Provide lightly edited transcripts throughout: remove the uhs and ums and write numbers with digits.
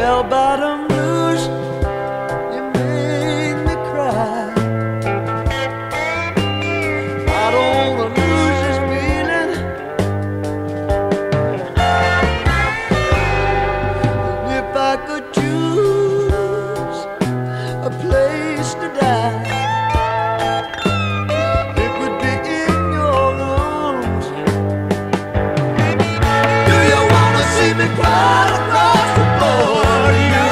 bell-bottom blues, you make me cry. I don't wanna lose this feeling. And if I could choose a place to die, it would be in your arms. Do you wanna see me cry across the floor to you?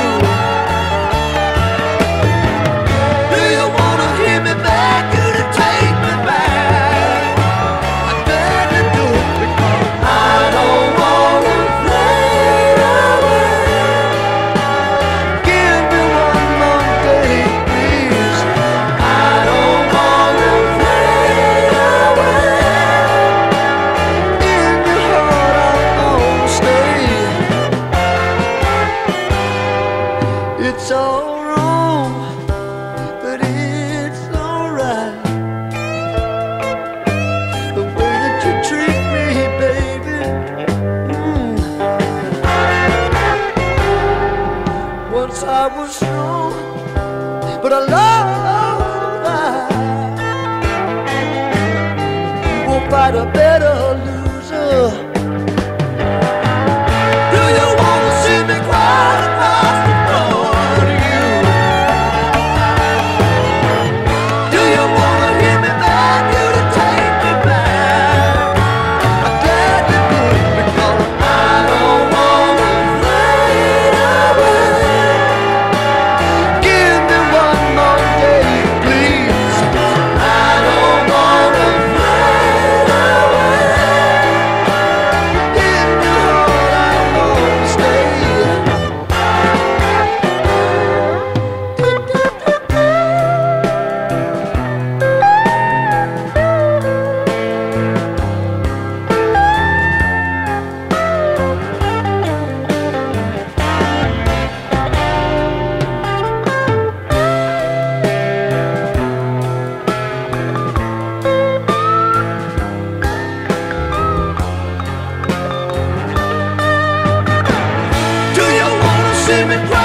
Do you wanna hear me beg you to take me back? I beg to do it because I don't wanna fade away. Give me one more day, please. I don't wanna fade away. In your heart I'll always stay. It's all wrong, but it's alright. The way that you treat me, baby. Once I was strong, but I love that. You won't fight a better loser. Do you wanna see me cry across the floor to you? Do you wanna hear me beg you to take me back? I'm glad to do it because I don't wanna fade away. Give me one more day, please. I don't wanna fade away. In your heart I'll always stay. Do you wanna see me cry